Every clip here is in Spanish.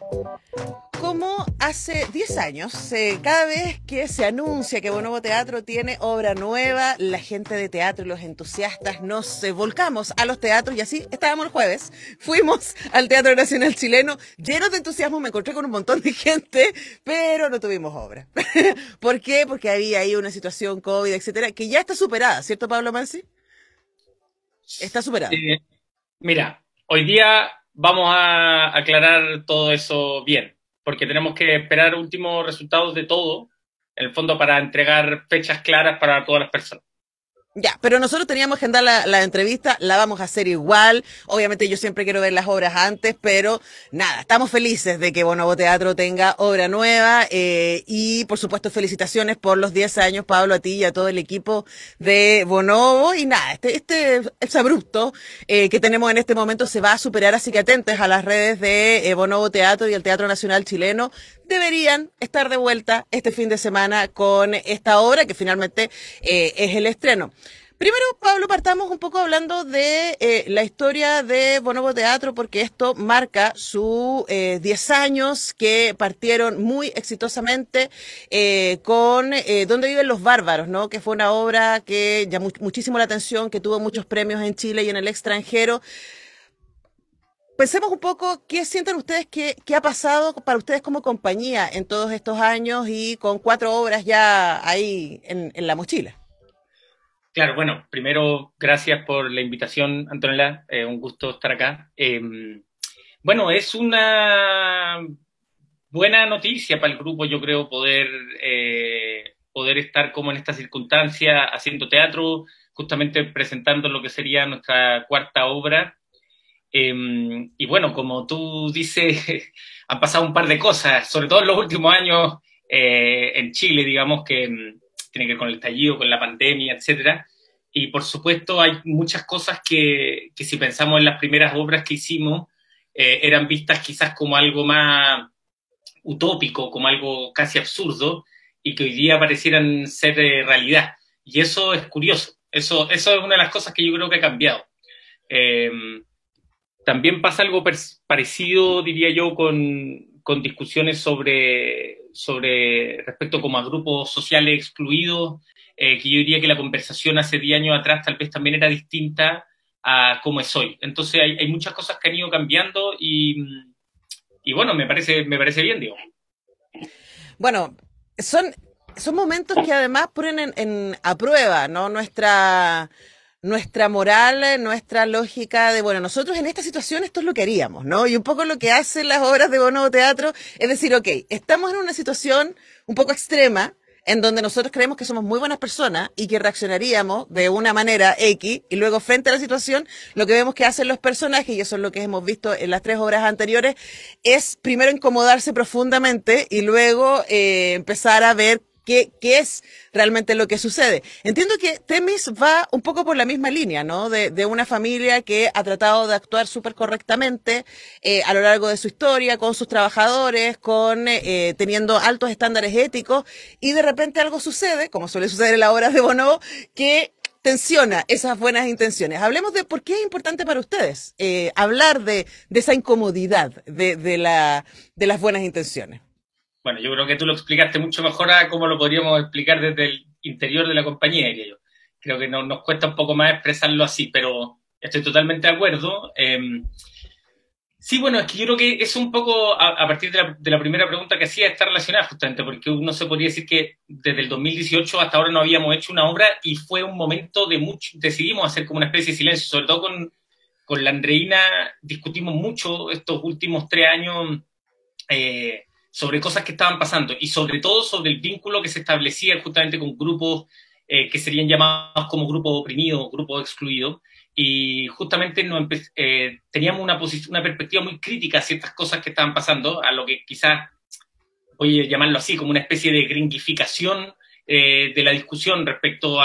Como hace 10 años, cada vez que se anuncia que Bonobo Teatro tiene obra nueva, la gente de teatro y los entusiastas nos volcamos a los teatros y así estábamos el jueves. Fuimos al Teatro Nacional Chileno, llenos de entusiasmo, me encontré con un montón de gente, pero no tuvimos obra. ¿Por qué? Porque había ahí una situación COVID, etcétera, que ya está superada, ¿cierto, Pablo Mansi? Está superada. Eh, Mira, hoy día vamos a aclarar todo eso bien, porque tenemos que esperar últimos resultados de todo, en el fondo para entregar fechas claras para todas las personas. Ya, pero nosotros teníamos que agendar la entrevista, la vamos a hacer igual. Obviamente yo siempre quiero ver las obras antes, pero nada, estamos felices de que Bonobo Teatro tenga obra nueva y por supuesto felicitaciones por los 10 años, Pablo, a ti y a todo el equipo de Bonobo. Y nada, este abrupto que tenemos en este momento se va a superar, así que atentes a las redes de Bonobo Teatro y el Teatro Nacional Chileno. Deberían estar de vuelta este fin de semana con esta obra que finalmente es el estreno. Primero, Pablo, partamos un poco hablando de la historia de Bonobo Teatro, porque esto marca sus 10 años que partieron muy exitosamente con ¿Dónde viven los bárbaros?, ¿no? Que fue una obra que llamó muchísimo la atención, que tuvo muchos premios en Chile y en el extranjero. Pensemos un poco qué sienten ustedes, qué ha pasado para ustedes como compañía en todos estos años y con 4 obras ya ahí en la mochila. Claro, bueno, primero, gracias por la invitación, Antonella, un gusto estar acá. Bueno, es una buena noticia para el grupo, yo creo, poder estar como en esta circunstancia, haciendo teatro, justamente presentando lo que sería nuestra cuarta obra. Y bueno, como tú dices, han pasado un par de cosas, sobre todo en los últimos años en Chile, digamos, que tiene que ver con el estallido, con la pandemia, etcétera. Y por supuesto hay muchas cosas que si pensamos en las primeras obras que hicimos, eran vistas quizás como algo más utópico, como algo casi absurdo, y que hoy día parecieran ser realidad. Y eso es curioso, eso es una de las cosas que yo creo que ha cambiado. Eh, También pasa algo parecido, diría yo, con discusiones sobre respecto como a grupos sociales excluidos, que yo diría que la conversación hace 10 años atrás tal vez también era distinta a cómo es hoy. Entonces hay muchas cosas que han ido cambiando y bueno, me parece bien, digo. Bueno, son, son momentos que además ponen a prueba, ¿no? Nuestra moral, nuestra lógica de, bueno, nosotros en esta situación esto es lo que haríamos, ¿no? Y un poco lo que hacen las obras de Bonobo Teatro es decir, ok, estamos en una situación un poco extrema, en donde nosotros creemos que somos muy buenas personas y que reaccionaríamos de una manera X, y luego frente a la situación, lo que vemos que hacen los personajes, y eso es lo que hemos visto en las 3 obras anteriores, es primero incomodarse profundamente y luego empezar a ver qué es realmente lo que sucede. Entiendo que Temis va un poco por la misma línea, ¿no? De una familia que ha tratado de actuar súper correctamente a lo largo de su historia, con sus trabajadores, teniendo altos estándares éticos, y de repente algo sucede, como suele suceder en las obras de Bono, que tensiona esas buenas intenciones. Hablemos de por qué es importante para ustedes hablar de esa incomodidad de las buenas intenciones. Bueno, yo creo que tú lo explicaste mucho mejor a cómo lo podríamos explicar desde el interior de la compañía, diría yo. Creo que nos cuesta un poco más expresarlo así, pero estoy totalmente de acuerdo. Sí, bueno, es que yo creo que es un poco, a partir de la primera pregunta que hacía, está relacionada justamente, porque uno se podría decir que desde el 2018 hasta ahora no habíamos hecho una obra y fue un momento de mucho, decidimos hacer como una especie de silencio, sobre todo con la Andreina discutimos mucho estos últimos 3 años sobre cosas que estaban pasando y sobre todo sobre el vínculo que se establecía justamente con grupos que serían llamados como grupos oprimidos, grupos excluidos, y justamente teníamos una perspectiva muy crítica a ciertas cosas que estaban pasando, a lo que quizás voy a llamarlo así, como una especie de gringificación de la discusión respecto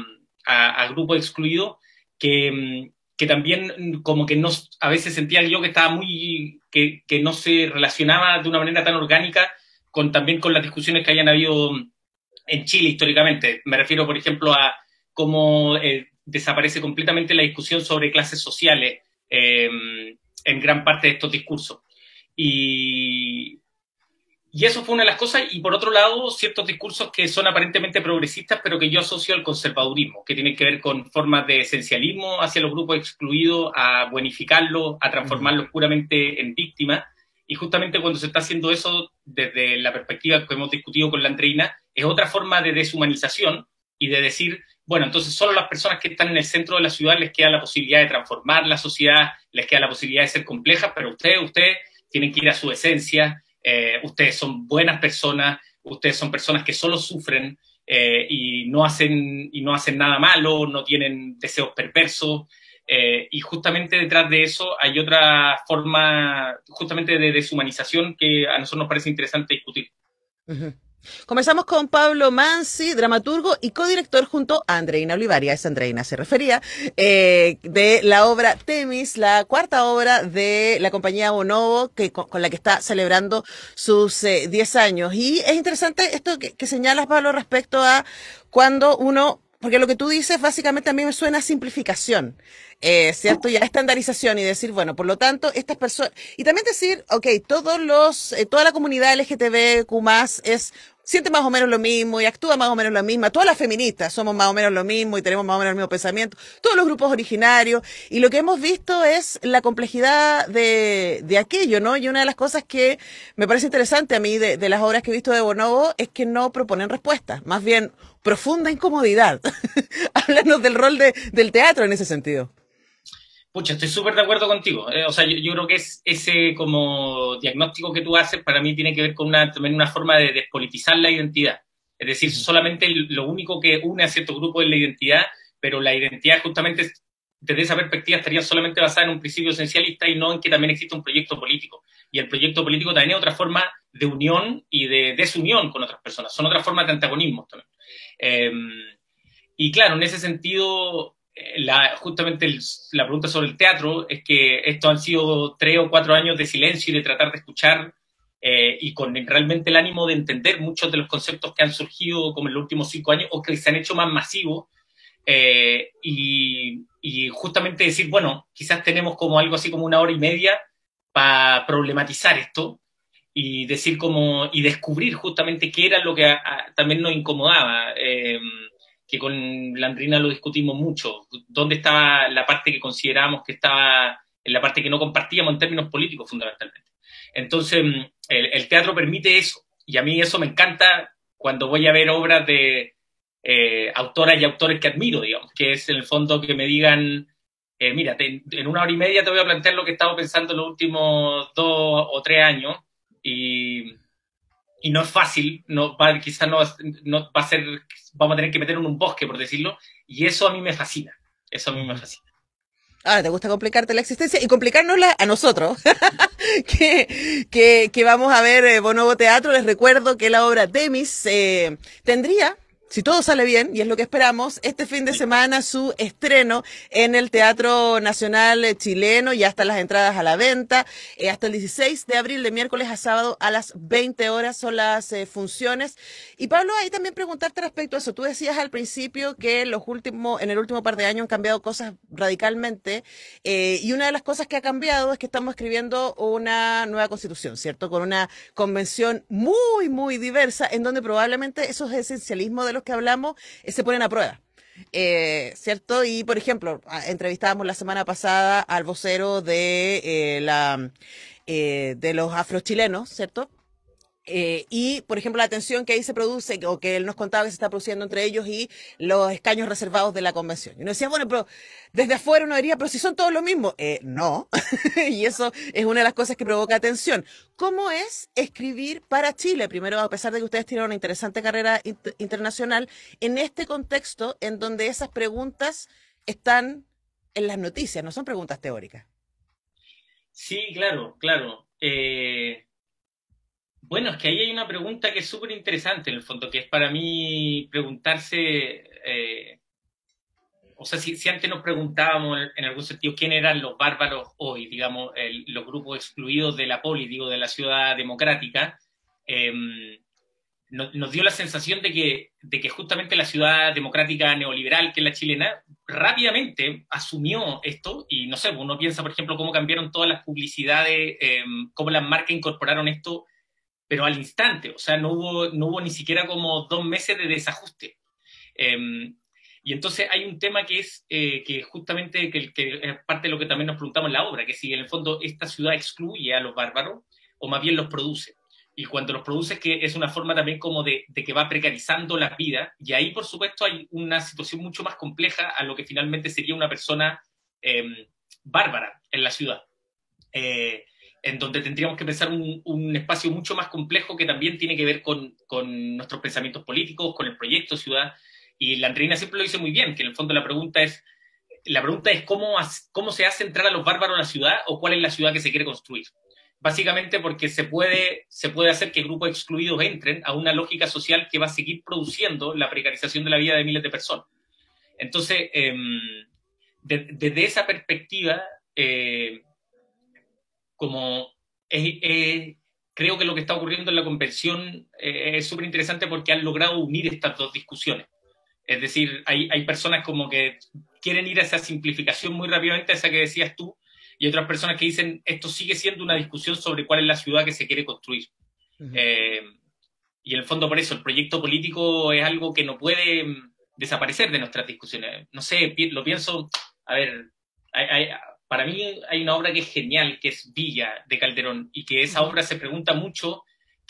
a grupos excluidos, que también como que no, a veces sentía yo que estaba que no se relacionaba de una manera tan orgánica también con las discusiones que hayan habido en Chile históricamente. Me refiero, por ejemplo, a cómo desaparece completamente la discusión sobre clases sociales en gran parte de estos discursos. Y, y eso fue una de las cosas, y por otro lado, ciertos discursos que son aparentemente progresistas, pero que yo asocio al conservadurismo, que tienen que ver con formas de esencialismo hacia los grupos excluidos, a bonificarlos, a transformarlos puramente en víctimas. Y justamente cuando se está haciendo eso, desde la perspectiva que hemos discutido con la Andreina, es otra forma de deshumanización y de decir, bueno, entonces solo las personas que están en el centro de la ciudad les queda la posibilidad de transformar la sociedad, les queda la posibilidad de ser complejas, pero ustedes tienen que ir a su esencia, ustedes son buenas personas, ustedes son personas que solo sufren y no hacen nada malo, no tienen deseos perversos, y justamente detrás de eso hay otra forma justamente de deshumanización que a nosotros nos parece interesante discutir. Uh-huh. Conversamos con Pablo Mansi, dramaturgo y codirector junto a Andreina Olivaria, a esa Andreina se refería, de la obra Temis, la cuarta obra de la compañía Bonobo, con la que está celebrando sus 10 años. Y es interesante esto que señalas, Pablo, respecto a cuando uno, porque lo que tú dices básicamente a mí me suena a simplificación. ¿Cierto? Ya estandarización y decir, bueno, por lo tanto, estas personas, y también decir, ok, toda la comunidad LGTBQ+, siente más o menos lo mismo y actúa más o menos lo mismo. Todas las feministas somos más o menos lo mismo y tenemos más o menos el mismo pensamiento. Todos los grupos originarios. Y lo que hemos visto es la complejidad de aquello, ¿no? Y una de las cosas que me parece interesante a mí de las obras que he visto de Bonobo es que no proponen respuestas. Más bien, profunda incomodidad. Háblanos del rol del teatro en ese sentido. Pucha, estoy súper de acuerdo contigo. O sea, yo creo que ese como diagnóstico que tú haces para mí tiene que ver con también una forma de despolitizar la identidad. Es decir, solamente lo único que une a cierto grupo es la identidad, pero la identidad justamente desde esa perspectiva estaría solamente basada en un principio esencialista y no en que también existe un proyecto político. Y el proyecto político también es otra forma de unión y de desunión con otras personas. Son otras formas de antagonismo también. Y claro, en ese sentido, justamente la pregunta sobre el teatro es que estos han sido 3 o 4 años de silencio y de tratar de escuchar y con realmente el ánimo de entender muchos de los conceptos que han surgido como en los últimos 5 años o que se han hecho más masivos y justamente decir, bueno, quizás tenemos como algo así como 1 hora y media para problematizar esto y decir como, y descubrir justamente qué era lo que también nos incomodaba. Que con la Andrina lo discutimos mucho, dónde estaba la parte que considerábamos que estaba en la parte que no compartíamos en términos políticos fundamentalmente. Entonces, el teatro permite eso, y a mí eso me encanta cuando voy a ver obras de autoras y autores que admiro, digamos, que es en el fondo que me digan, mira, en 1 hora y media te voy a plantear lo que he estado pensando en los últimos 2 o 3 años, y no es fácil, quizás no va a ser, vamos a tener que meternos en un bosque, por decirlo, y eso a mí me fascina, eso a mí me fascina. Ahora, te gusta complicarte la existencia y complicárnosla a nosotros, que vamos a ver Bonobo Teatro. Les recuerdo que la obra Temis tendría, si todo sale bien, y es lo que esperamos, este fin de semana su estreno en el Teatro Nacional Chileno. Ya están las entradas a la venta. Hasta el 16 de abril, de miércoles a sábado, a las 20 horas son las funciones. Y Pablo, ahí también preguntarte respecto a eso. Tú decías al principio que en el último par de años han cambiado cosas radicalmente. Y una de las cosas que ha cambiado es que estamos escribiendo una nueva constitución, ¿cierto? Con una convención muy, muy diversa, en donde probablemente esos esencialismos de los que hablamos se ponen a prueba. ¿Cierto? Y, por ejemplo, entrevistábamos la semana pasada al vocero de los afrochilenos, ¿cierto? Y, por ejemplo, la tensión que ahí se produce, o que él nos contaba que se está produciendo entre ellos y los escaños reservados de la convención. Y uno decía, bueno, pero desde afuera uno diría, pero si son todos lo mismo. No. Y eso es una de las cosas que provoca tensión. ¿Cómo es escribir para Chile? Primero, a pesar de que ustedes tienen una interesante carrera internacional, en este contexto en donde esas preguntas están en las noticias, no son preguntas teóricas. Sí, claro, claro. Bueno, es que ahí hay una pregunta que es súper interesante en el fondo, que es para mí preguntarse, o sea, si antes nos preguntábamos en algún sentido quién eran los bárbaros hoy, digamos, los grupos excluidos de la poli, digo, de la ciudad democrática, eh, nos dio la sensación de que justamente la ciudad democrática neoliberal, que es la chilena, rápidamente asumió esto y no sé, uno piensa, por ejemplo, cómo cambiaron todas las publicidades, cómo las marcas incorporaron esto, pero al instante, o sea, no hubo ni siquiera como 2 meses de desajuste. Eh, y entonces hay un tema que es que justamente que es parte de lo que también nos preguntamos en la obra, que si en el fondo esta ciudad excluye a los bárbaros o más bien los produce. Y cuando los produce es que es una forma también como de que va precarizando la vida. Y ahí, por supuesto, hay una situación mucho más compleja a lo que finalmente sería una persona bárbara en la ciudad. En donde tendríamos que pensar un espacio mucho más complejo que también tiene que ver con nuestros pensamientos políticos, con el proyecto ciudad. Y la Andreina siempre lo dice muy bien, que en el fondo la pregunta es cómo se hace entrar a los bárbaros a la ciudad o cuál es la ciudad que se quiere construir. Básicamente porque se puede hacer que grupos excluidos entren a una lógica social que va a seguir produciendo la precarización de la vida de miles de personas. Entonces, desde esa perspectiva, como creo que lo que está ocurriendo en la convención es súper interesante porque han logrado unir estas dos discusiones. Es decir, hay personas como que quieren ir a esa simplificación muy rápidamente, a esa que decías tú, y otras personas que dicen esto sigue siendo una discusión sobre cuál es la ciudad que se quiere construir. Ujú. Y en el fondo por eso, el proyecto político es algo que no puede desaparecer de nuestras discusiones. No sé, lo pienso, a ver, hay, para mí hay una obra que es genial, que es Villa de Calderón, y que esa Ujú. obra se pregunta mucho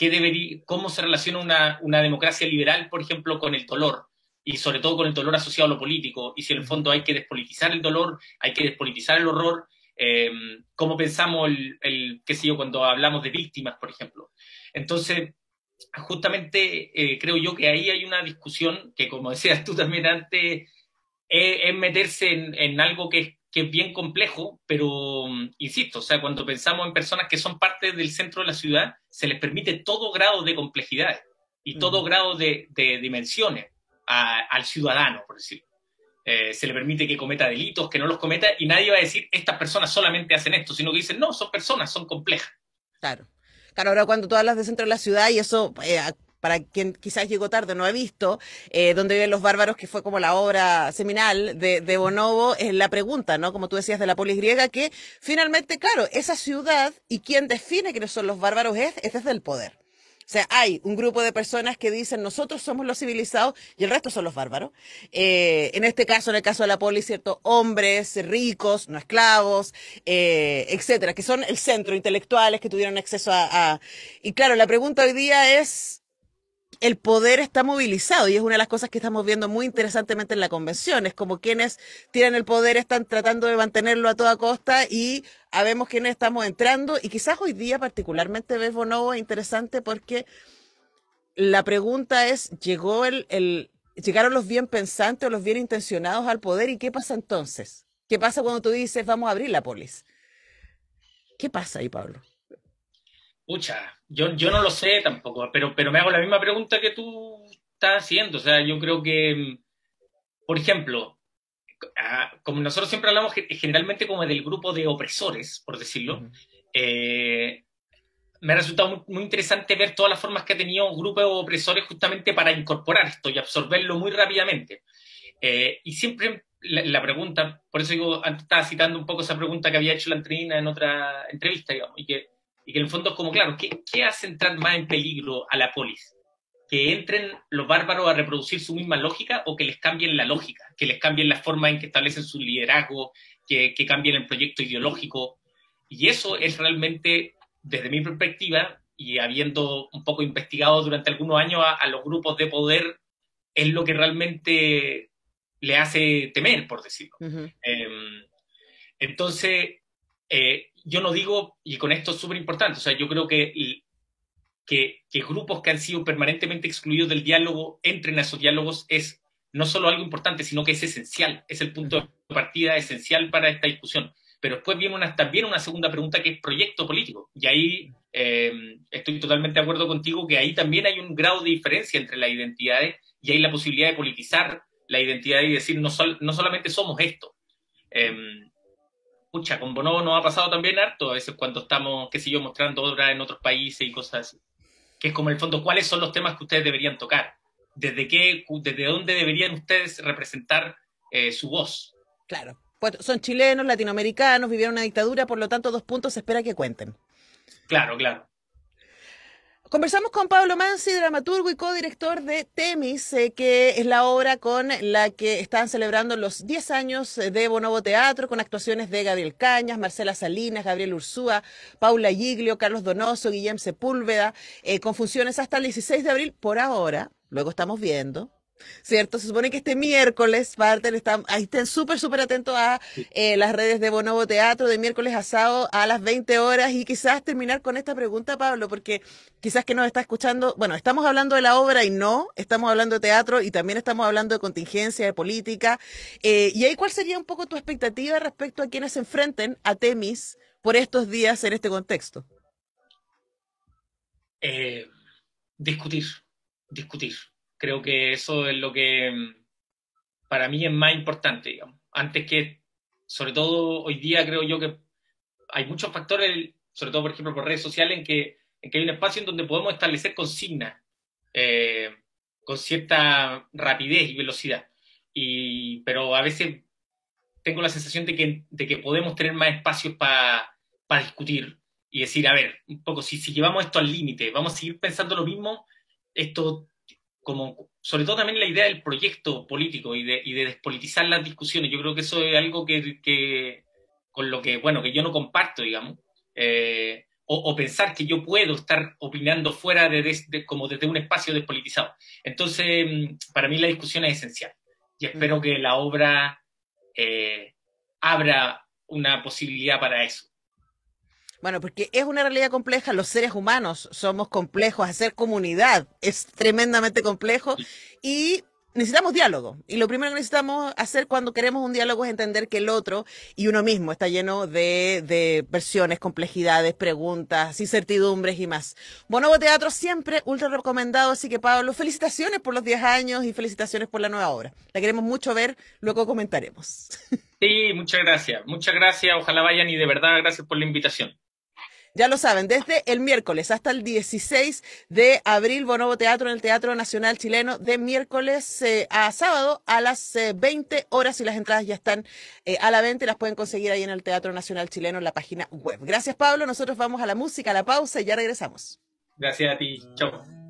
cómo se relaciona una democracia liberal, por ejemplo, con el dolor, y sobre todo con el dolor asociado a lo político, y si en el Ujú. fondo hay que despolitizar el dolor, hay que despolitizar el horror, cómo pensamos qué sé yo, cuando hablamos de víctimas, por ejemplo. Entonces, justamente creo yo que ahí hay una discusión que, como decías tú también antes, es meterse en algo que es bien complejo, pero insisto, o sea, cuando pensamos en personas que son parte del centro de la ciudad, se les permite todo grado de complejidad y todo Ujú. grado de dimensiones al ciudadano, por decirlo. Se le permite que cometa delitos, que no los cometa, y nadie va a decir, estas personas solamente hacen esto, sino que dicen, no, son personas, son complejas. Claro. Claro, ahora cuando tú hablas de centro de la ciudad, y eso, para quien quizás llegó tarde, no ha visto, Donde viven los bárbaros, que fue como la obra seminal de Bonobo, es la pregunta, ¿no? Como tú decías, de la polis griega, que finalmente, claro, esa ciudad y quien define quiénes son los bárbaros es desde el poder. O sea, hay un grupo de personas que dicen nosotros somos los civilizados y el resto son los bárbaros. En este caso, en el caso de la polis, ¿cierto? Hombres ricos, no esclavos, etcétera, que son el centro, intelectuales que tuvieron acceso Y claro, la pregunta hoy día es, el poder está movilizado y es una de las cosas que estamos viendo muy interesantemente en la convención. Es como quienes tienen el poder están tratando de mantenerlo a toda costa y sabemos quiénes estamos entrando. Y quizás hoy día particularmente ves Bonobo interesante porque la pregunta es, ¿llegaron los bien pensantes o los bien intencionados al poder? ¿Y qué pasa entonces? ¿Qué pasa cuando tú dices vamos a abrir la polis? ¿Qué pasa ahí, Pablo? Pucha, yo no lo sé tampoco, pero me hago la misma pregunta que tú estás haciendo. O sea, yo creo que, por ejemplo, como nosotros siempre hablamos generalmente como del grupo de opresores, por decirlo, Ujú. eh, me ha resultado muy interesante ver todas las formas que ha tenido grupos de opresores justamente para incorporar esto y absorberlo muy rápidamente. Y siempre la pregunta, por eso digo, antes estaba citando un poco esa pregunta que había hecho la Antrina en otra entrevista, digamos, y que en el fondo es como, claro, ¿qué hace entrar más en peligro a la polis? ¿Que entren los bárbaros a reproducir su misma lógica o que les cambien la lógica, que les cambien la forma en que establecen su liderazgo, que cambien el proyecto ideológico? Y eso es realmente, desde mi perspectiva, y habiendo un poco investigado durante algunos años a los grupos de poder, es lo que realmente le hace temer, por decirlo. Ujú. Eh, entonces, yo no digo, y con esto es súper importante, o sea, yo creo que grupos que han sido permanentemente excluidos del diálogo entren a esos diálogos es no solo algo importante, sino que es esencial, es el punto Ujú. de partida esencial para esta discusión. Pero después viene también una segunda pregunta que es proyecto político. Y ahí estoy totalmente de acuerdo contigo que ahí también hay un grado de diferencia entre las identidades y hay la posibilidad de politizar la identidad y decir no solamente somos esto. Eh, Pucha, con Bonobo nos ha pasado también harto, a veces cuando estamos, qué sé yo, mostrando obras en otros países y cosas así. que es como en el fondo cuáles son los temas que ustedes deberían tocar, desde dónde deberían ustedes representar su voz. Claro. Pues son chilenos, latinoamericanos, vivieron una dictadura, por lo tanto, 2 puntos se espera que cuenten. Claro, claro. Conversamos con Pablo Mansi, dramaturgo y codirector de Temis, que es la obra con la que están celebrando los 10 años de Bonobo Teatro, con actuaciones de Gabriel Cañas, Marcela Salinas, Gabriel Ursúa, Paula Giglio, Carlos Donoso, Guillem Sepúlveda, con funciones hasta el 16 de abril por ahora. Luego estamos viendo. ¿Cierto? Se supone que este miércoles, ahí estén súper atentos a las redes de Bonobo Teatro, de miércoles a sábado a las 20 horas, y quizás terminar con esta pregunta, Pablo, porque quizás que nos está escuchando, bueno, estamos hablando de la obra y no, estamos hablando de teatro y también estamos hablando de contingencia, de política, y ahí ¿cuál sería un poco tu expectativa respecto a quienes se enfrenten a Temis por estos días en este contexto? Eh, discutir, discutir. Creo que eso es lo que para mí es más importante, digamos. Antes que, sobre todo hoy día, creo yo que hay muchos factores, sobre todo, por ejemplo, por redes sociales, en que hay un espacio en donde podemos establecer consignas eh, con cierta rapidez y velocidad. Pero a veces tengo la sensación de que podemos tener más espacios para discutir y decir, a ver, un poco, si llevamos esto al límite, vamos a seguir pensando lo mismo, esto como, sobre todo también la idea del proyecto político y de despolitizar las discusiones. Yo creo que eso es algo con lo que, bueno, que yo no comparto, digamos. O pensar que yo puedo estar opinando fuera como desde un espacio despolitizado. Entonces, para mí la discusión es esencial. Y espero que la obra eh, abra una posibilidad para eso. Bueno, porque es una realidad compleja, los seres humanos somos complejos, hacer comunidad es tremendamente complejo y necesitamos diálogo. Y lo primero que necesitamos hacer cuando queremos un diálogo es entender que el otro y uno mismo está lleno de versiones, complejidades, preguntas, incertidumbres y más. Bonobo Teatro siempre ultra recomendado, así que Pablo, felicitaciones por los 10 años y felicitaciones por la nueva obra. La queremos mucho ver, luego comentaremos. Sí, muchas gracias. Muchas gracias. Ojalá vayan y de verdad gracias por la invitación. Ya lo saben, desde el miércoles hasta el 16 de abril, Bonobo Teatro en el Teatro Nacional Chileno, de miércoles a sábado a las 20 horas, y las entradas ya están a la venta y las pueden conseguir ahí en el Teatro Nacional Chileno en la página web. Gracias, Pablo. Nosotros vamos a la música, a la pausa y ya regresamos. Gracias a ti. Chao.